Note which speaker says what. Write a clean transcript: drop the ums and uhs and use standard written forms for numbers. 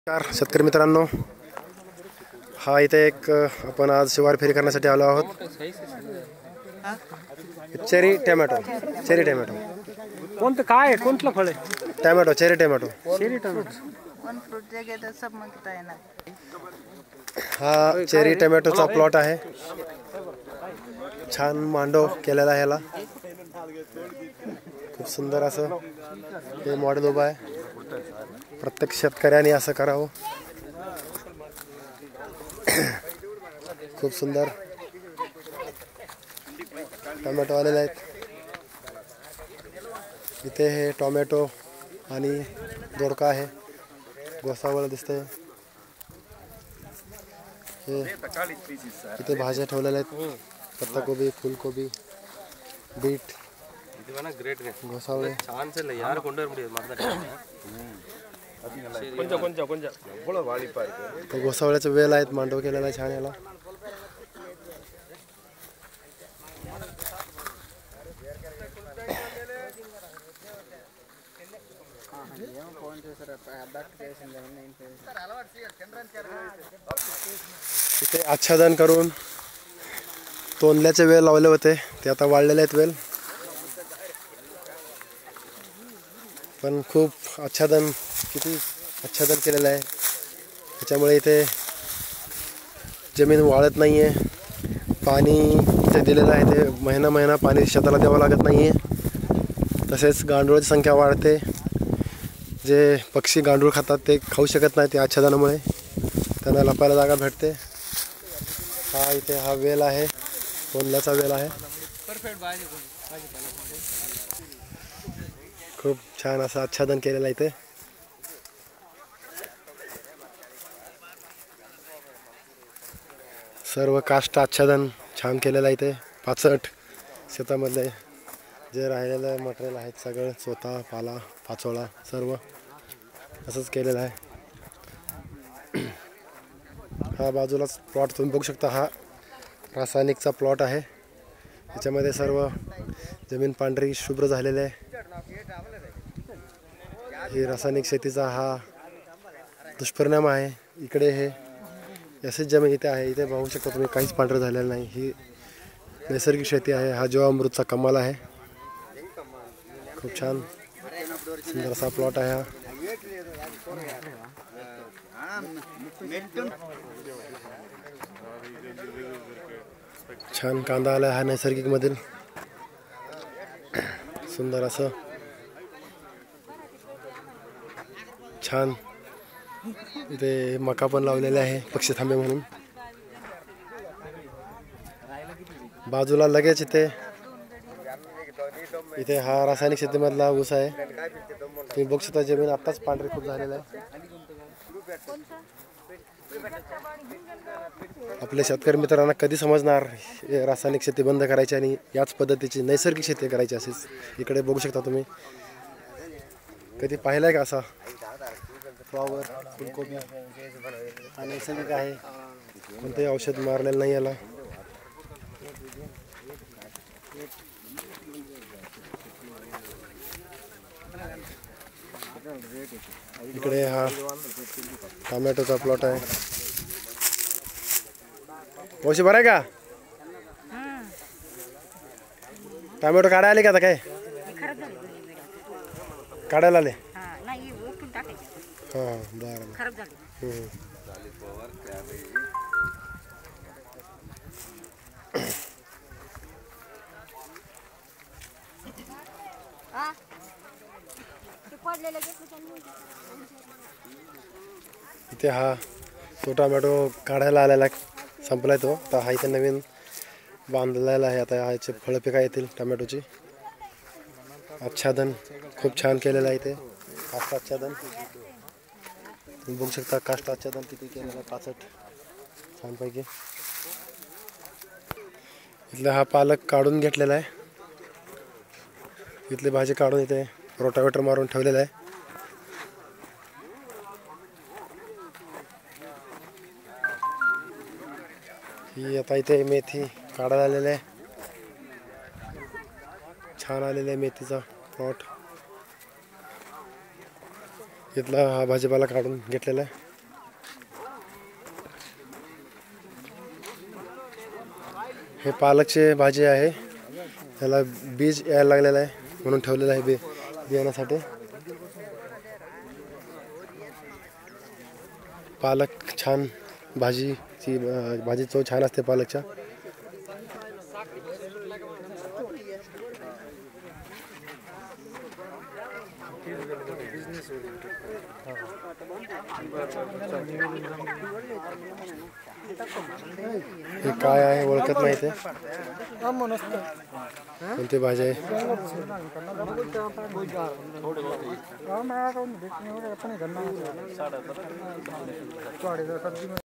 Speaker 1: नमस्कार शेतकरी मित्रांनो, हा इथे एक आपण आज शिवार फेरी करण्यासाठी आलो आहोत. चेरी टोमॅटो
Speaker 2: कोणतं काय कोणतं फळ आहे?
Speaker 1: Tomato cherry tomato. हा चेरी टोमॅटोचा प्लॉट आहे. छान मांडव केलेला आहे याला. खूप सुंदर असं हे मॉडेल उभं आहे. प्रत्येक शेतकऱ्याने असं करावं. खूप सुंदर टोमॅटो आलेले आहेत. इथे हे टोमॅटो आणि दोडका आहे. गोसावळ दिसते. हे इथे भाज्या ठेवलेल्या आहेत. पत्ताकोबी, फुलकोबी, बीट, गोसावळे. गोसावळ्याचे वेल आहेत. मांडव केलेला आहे छान याला. इथे आच्छादन करून तोंडल्याचे वेल लावले होते, ते आता वाळलेले आहेत वेल. पण खूप किती आच्छादन केलेलं आहे. त्याच्यामुळे इथे जमीन वाळत नाही आहे. पाणी इथे दिलेलं आहे, ते महिना पाणी शेताला द्यावं लागत नाही आहे. तसेच गांडूळाची संख्या वाढते. जे पक्षी गांडूळ खातात ते खाऊ शकत नाही. ते आच्छादनामुळे त्यांना लपायला जागा भेटते. हा इथे हा वेल आहे, तोंडल्याचा वेल आहे. खूप छान असं आच्छादन केलेलं आहे इथे. सर्व काष्ट आच्छादन छान केलेलं आहे इथे. 65 शेतामधले जे राहिलेलं मटेरियल आहेत सगळं चोथा, पाला, पाचोळा सर्व असंच केलेलं आहे. हा बाजूलाच प्लॉट तुम्ही बघू शकता. हा रासायनिकचा प्लॉट आहे. त्याच्यामध्ये सर्व जमीन पांढरी शुभ्र झालेली आहे. ही रासायनिक शेतीचा हा दुष्परिणाम आहे. इकडे हे अशीच जमीन इथे आहे. इथे पाहू शकता तुम्ही, काहीच पांढरं झालेलं नाही. ही नैसर्गिक शेती आहे. हा जीवामृतचा कमाल आहे. खूप छान सुंदर असा प्लॉट आहे हा. छान कांदा आला हा नैसर्गिक मधील. सुंदर असं छान इथे मका पण लावलेले आहे पक्षी थांबे म्हणून. बाजूला लगेच इथे हा रासायनिक शेतीमधला ऊस आहे. तुम्ही बघू शकता जमीन आत्ताच पांढरी खूप झालेला आहे. आपल्या शेतकरी मित्रांना कधी समजणार रासायनिक शेती बंद करायची आणि याच पद्धतीची नैसर्गिक शेती करायची असेच. इकडे बघू शकता तुम्ही. कधी पाहिलाय का असा फ्लॉवर, फुलकोबी? हा नैसर्गिक आहे, कोणतेही औषध मारलेलं नाही याला. इकडे हा टोमॅटोचा प्लॉट आहे. औषध भराय का? टोमॅटो काढायला आले का आता? काय काढायला आले? हां बरं. इथे हा तो टोमॅटो काढायला आलेला संपलाय तो. तर हा इथे नवीन बांधलेला आहे. आता ह्याचे फळं पिका येतील टोमॅटोची. आच्छादन खूप छान केलेलं आहे इथे. काष्ट आच्छादन तुम्ही बघू शकता. काष्ट आच्छादन किती केलेलं आहे, 65 छानपैकी. इथला हा पालक काढून घेतलेला आहे. इथली भाजी काढून इथे रोटावेटर मारून ठेवलेला आहे. ही आता इथे मेथी काढायला आलेली आहे. छान आलेला आहे मेथीचा प्लॉट. इथला हा भाजीपाला काढून घेतलेला आहे. हे पालकचे भाजी आहे, त्याला बीज यायला लागलेलं आहे म्हणून ठेवलेलं आहे बियाण्यासाठी. पालक छान भाजीची भाजी चव छान असते पालकच्या. हे काय आहे ओळखत नाही ते कोणती भाजी आहे.